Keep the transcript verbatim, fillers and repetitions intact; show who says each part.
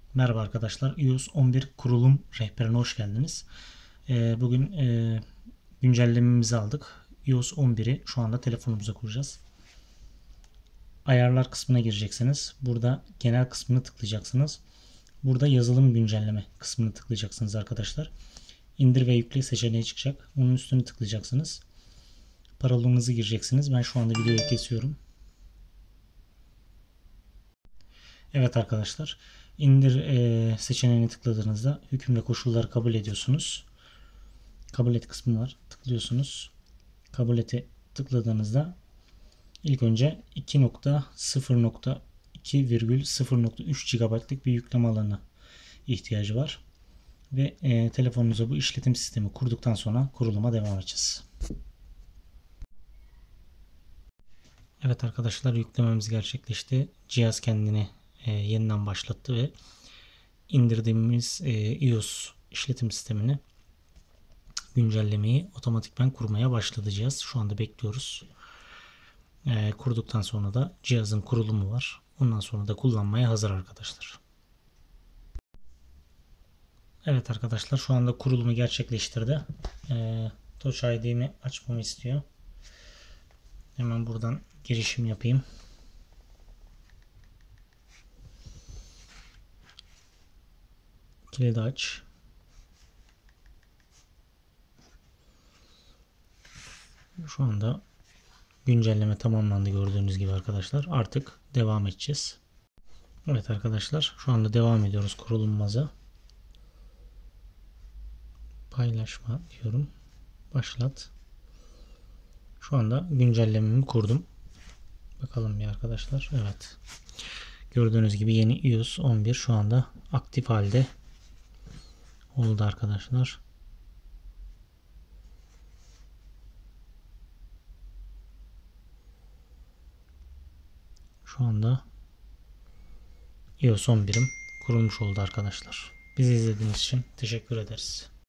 Speaker 1: Merhaba arkadaşlar. iOS on bir kurulum rehberine hoş geldiniz. Ee, bugün e, güncellememizi aldık. iOS on biri şu anda telefonumuza kuracağız. Ayarlar kısmına gireceksiniz. Burada genel kısmını tıklayacaksınız. Burada yazılım güncelleme kısmını tıklayacaksınız arkadaşlar. İndir ve yükle seçeneği çıkacak. Onun üstüne tıklayacaksınız. Parolanızı gireceksiniz. Ben şu anda videoyu kesiyorum. Evet arkadaşlar. İndir e, seçeneğini tıkladığınızda hüküm ve koşulları kabul ediyorsunuz. Kabul et kısmı var. Tıklıyorsunuz. Kabul ete tıkladığınızda ilk önce iki nokta sıfır nokta iki virgül sıfır nokta üç gigabaytlık bir yükleme alanı ihtiyacı var. Ve e, telefonunuza bu işletim sistemi kurduktan sonra kuruluma devam edeceğiz. Evet arkadaşlar, yüklememiz gerçekleşti. Cihaz kendini e, yeniden başlattı ve indirdiğimiz e, iOS işletim sistemini güncellemeyi otomatikman kurmaya başladı cihaz. Şu anda bekliyoruz. E, kurduktan sonra da cihazın kurulumu var. Ondan sonra da kullanmaya hazır arkadaşlar. Evet arkadaşlar, şu anda kurulumu gerçekleştirdi. E, Touch I D'mi açmamı istiyor. Hemen buradan girişim yapayım. Kilidi aç. Şu anda güncelleme tamamlandı gördüğünüz gibi arkadaşlar. Artık devam edeceğiz. Evet arkadaşlar, şu anda devam ediyoruz kurulumumuza. Paylaşma diyorum. Başlat. Şu anda güncellememi kurdum. Bakalım bir arkadaşlar. Evet. Gördüğünüz gibi yeni iOS on bir şu anda aktif halde oldu arkadaşlar. Şu anda iOS on birim kurulmuş oldu arkadaşlar. Bizi izlediğiniz için teşekkür ederiz.